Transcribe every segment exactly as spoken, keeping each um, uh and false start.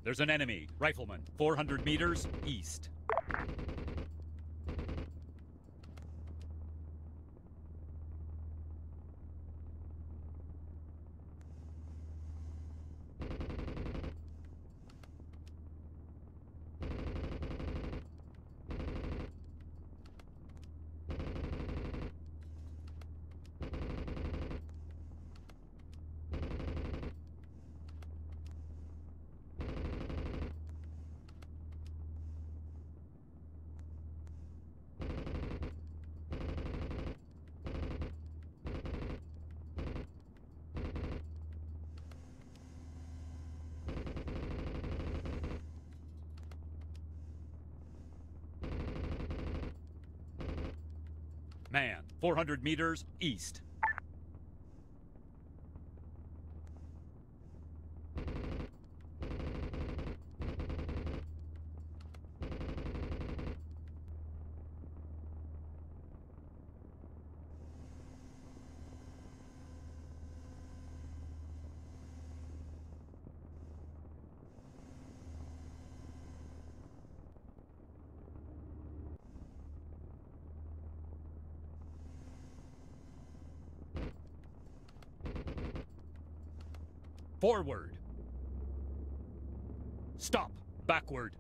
There's an enemy. Rifleman, four hundred meters east. Man, four hundred meters east. Forward. Stop. Backward.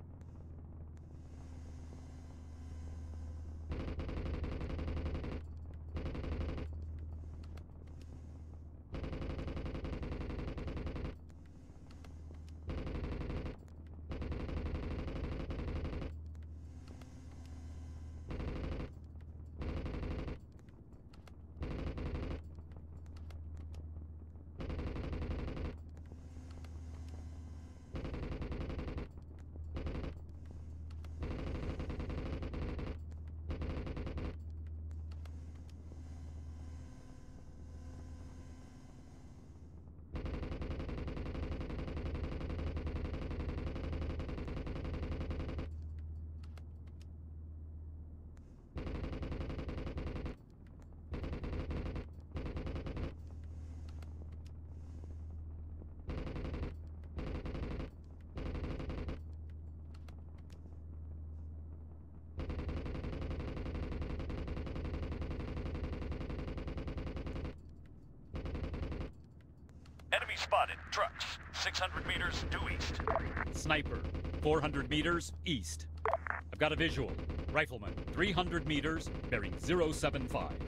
Enemy spotted. Trucks. six hundred meters due east. Sniper, four hundred meters east. I've got a visual. Rifleman, three hundred meters, bearing zero seven five.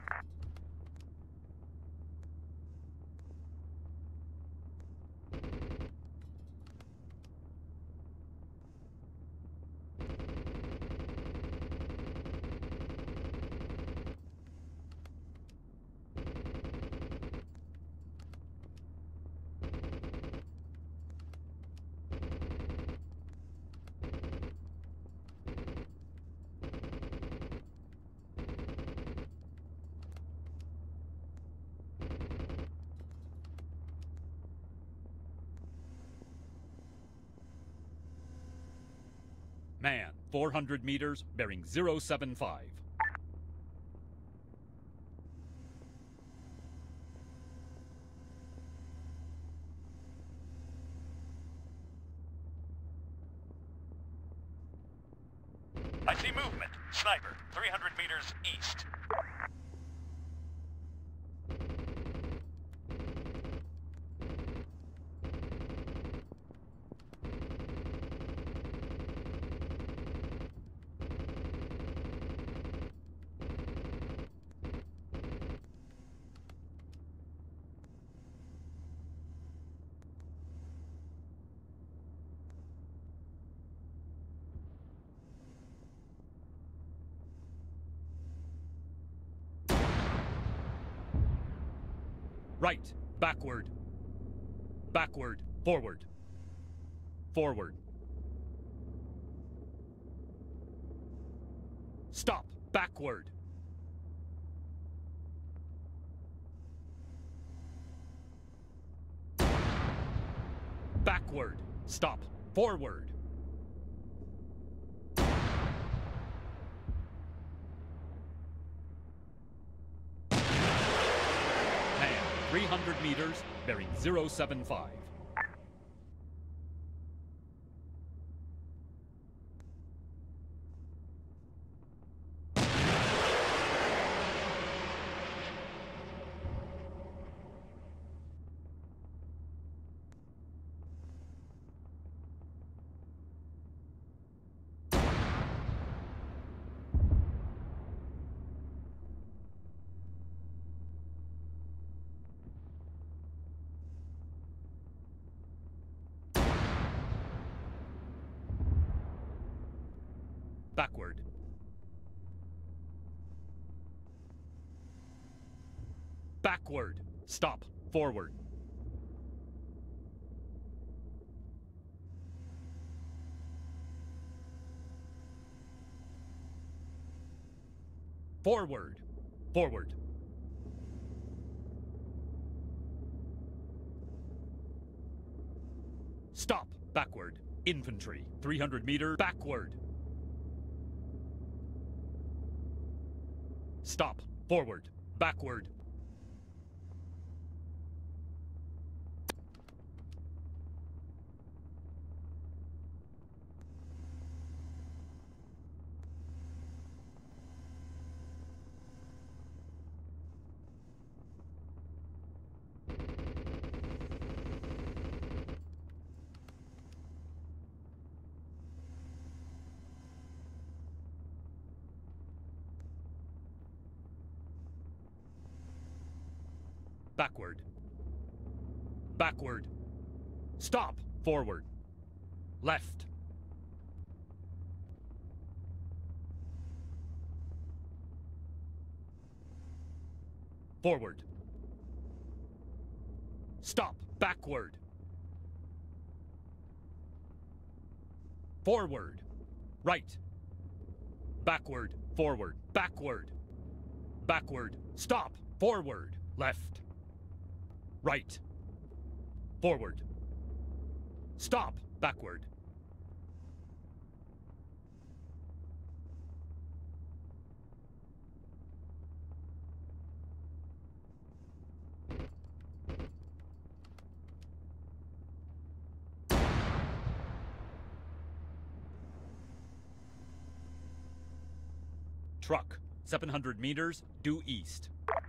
Man, four hundred meters, bearing zero seven five. I see movement. Sniper, three hundred meters east. Right, backward. Backward, forward. Forward. Stop, backward. Backward, stop, forward. three hundred meters, bearing zero seven five. Backward. Backward. Stop. Forward. Forward. Forward. Stop. Backward. Infantry. three hundred meters. Backward. Stop. Forward. Backward. Backward. Backward. Stop. Forward. Left. Forward. Stop. Backward. Forward. Right. Backward. Forward. Backward. Backward. Stop. Forward. Left. Right. Forward. Stop. Backward. Truck. seven hundred meters, due east.